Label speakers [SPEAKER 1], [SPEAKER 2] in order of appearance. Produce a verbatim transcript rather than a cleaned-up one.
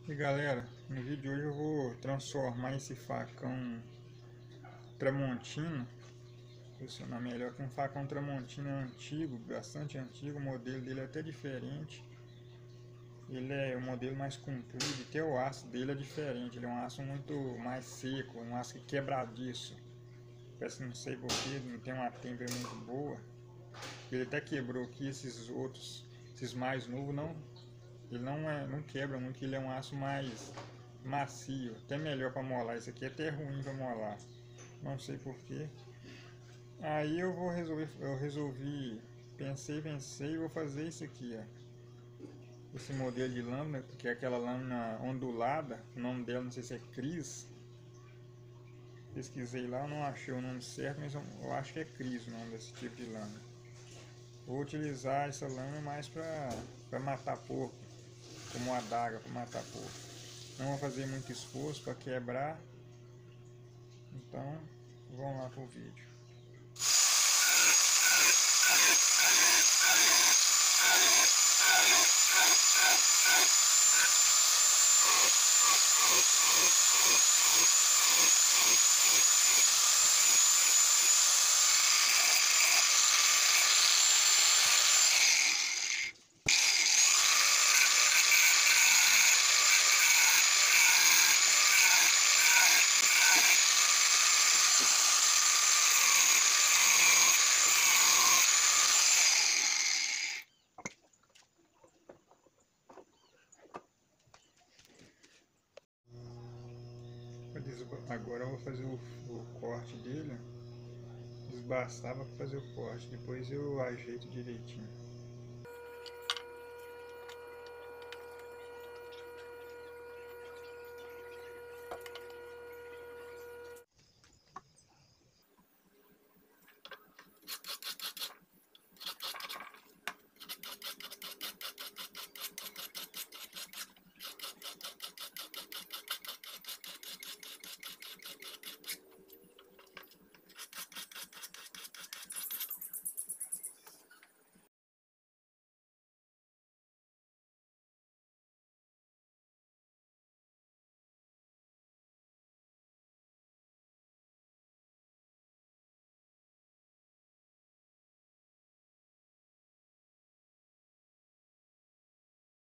[SPEAKER 1] E galera, no vídeo de hoje eu vou transformar esse facão Tramontina, funcionar melhor que um facão Tramontina antigo, bastante antigo. O modelo dele é até diferente. Ele é um modelo mais comprido, até o aço dele é diferente. Ele é um aço muito mais seco, um aço quebradiço. Parece, não sei porquê, não tem uma têmpera muito boa. Ele até quebrou aqui. Esses outros, esses mais novos, não, ele não, é, não quebra muito, ele é um aço mais macio, até melhor para molar. Esse aqui é até ruim para molar, não sei porquê. Aí eu vou resolver, eu resolvi, pensei, pensei e vou fazer isso aqui, ó. Esse modelo de lâmina, que é aquela lâmina ondulada, o nome dela não sei se é Cris. Pesquisei lá, eu não achei o nome certo, mas eu acho que é Cris o nome desse tipo de lâmina. Vou utilizar essa lâmina mais para matar porco, como adaga para matar porco. Não vou fazer muito esforço para quebrar, então vamos lá pro vídeo. Agora eu vou fazer o, o corte dele. Desbastava para fazer o corte, depois eu ajeito direitinho.